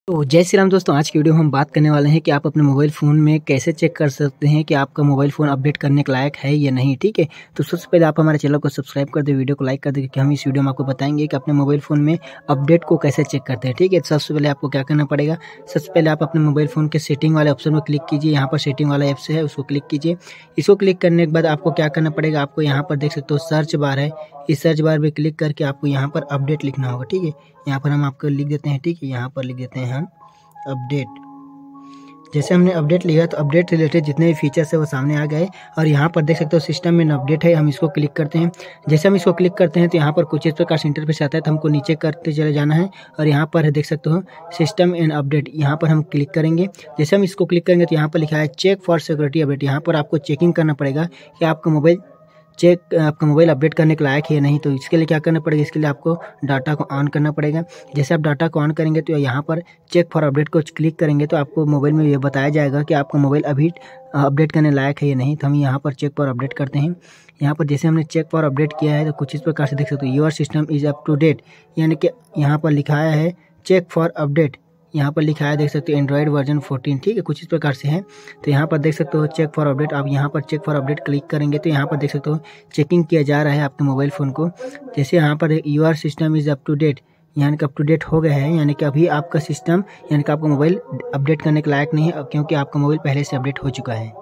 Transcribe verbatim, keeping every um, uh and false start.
तो जय श्री राम दोस्तों, आज की वीडियो में हम बात करने वाले हैं कि आप अपने मोबाइल फ़ोन में कैसे चेक कर सकते हैं कि आपका मोबाइल फ़ोन अपडेट करने के लायक है या नहीं। ठीक है, तो सबसे पहले आप हमारे चैनल को सब्सक्राइब कर दें, वीडियो को लाइक कर दें, क्योंकि हम इस वीडियो में आपको बताएंगे कि अपने मोबाइल फ़ोन में अपडेट को कैसे चेक करते हैं। ठीक है, सबसे पहले आपको क्या करना पड़ेगा, सबसे पहले आप अपने मोबाइल फ़ोन के सेटिंग वाले ऑप्शन में क्लिक कीजिए। यहाँ पर सेटिंग वाला ऐप्स है, उसको क्लिक कीजिए। इसको क्लिक करने के बाद आपको क्या करना पड़ेगा, आपको यहाँ पर देख सकते हो सर्च बार है, इस सर्च बार में क्लिक करके आपको यहाँ पर अपडेट लिखना होगा। ठीक है, यहाँ पर हम आपको लिख देते हैं। ठीक है, यहाँ पर लिख देते हैं हम अपडेट। जैसे हमने अपडेट लिया तो अपडेट रिलेटेड जितने भी फीचर्स है वो सामने आ गए और यहाँ पर देख सकते हो सिस्टम में अपडेट है। हम इसको क्लिक करते हैं। जैसे हम इसको क्लिक करते हैं तो यहाँ पर कुछ इस प्रकार से इंटरफेस आता है, तो हमको नीचे करते चले जाना है और यहाँ पर देख सकते हो सिस्टम एंड अपडेट, यहाँ पर हम क्लिक करेंगे। जैसे हम इसको क्लिक करेंगे तो यहाँ पर लिखा है चेक फॉर सिक्योरिटी अपडेट। यहाँ पर आपको चेकिंग करना पड़ेगा कि आपका मोबाइल चेक आपका मोबाइल अपडेट करने के लायक है या नहीं। तो इसके लिए क्या करना पड़ेगा, इसके लिए आपको डाटा को ऑन करना पड़ेगा। जैसे आप डाटा को ऑन करेंगे तो यहाँ पर चेक फॉर अपडेट को क्लिक करेंगे तो आपको मोबाइल में ये बताया जाएगा कि आपका मोबाइल अभी अपडेट करने लायक है या नहीं। तो हम यहाँ पर चेक फॉर अपडेट करते हैं। यहाँ पर जैसे हमने चेक फॉर अपडेट किया है तो कुछ इस प्रकार से देख सकते हो, your system is up to date, यानी कि यहाँ पर लिखाया है चेक फॉर अपडेट। यहाँ पर लिखा है देख सकते हो एंड्रॉइड वर्जन फोर्टीन। ठीक है, कुछ इस प्रकार से है। तो यहाँ पर देख सकते हो चेक फॉर अपडेट। आप यहाँ पर चेक फॉर अपडेट क्लिक करेंगे तो यहाँ पर देख सकते हो चेकिंग किया जा रहा है आपके मोबाइल फ़ोन को। जैसे यहाँ पर your system is up to date, यानी कि अप टू डेट हो गया है, यानी कि अभी आपका सिस्टम यानी कि आपका मोबाइल अपडेट करने के लायक नहीं है, क्योंकि आपका मोबाइल पहले से अपडेट हो चुका है।